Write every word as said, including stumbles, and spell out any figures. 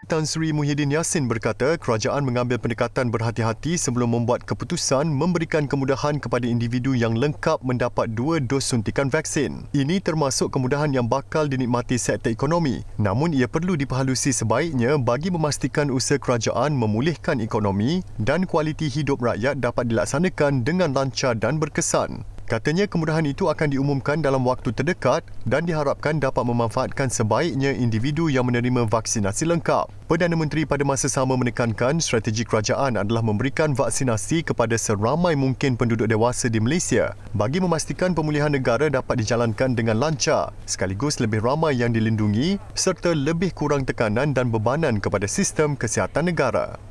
Tan Sri Muhyiddin Yassin berkata kerajaan mengambil pendekatan berhati-hati sebelum membuat keputusan memberikan kemudahan kepada individu yang lengkap mendapat dua dos suntikan vaksin. Ini termasuk kemudahan yang bakal dinikmati sektor ekonomi. Namun ia perlu diperhalusi sebaiknya bagi memastikan usaha kerajaan memulihkan ekonomi dan kualiti hidup rakyat dapat dilaksanakan dengan lancar dan berkesan. Katanya kemudahan itu akan diumumkan dalam waktu terdekat dan diharapkan dapat memanfaatkan sebaiknya individu yang menerima vaksinasi lengkap. Perdana Menteri pada masa sama menekankan strategi kerajaan adalah memberikan vaksinasi kepada seramai mungkin penduduk dewasa di Malaysia bagi memastikan pemulihan negara dapat dijalankan dengan lancar sekaligus lebih ramai yang dilindungi serta lebih kurang tekanan dan bebanan kepada sistem kesihatan negara.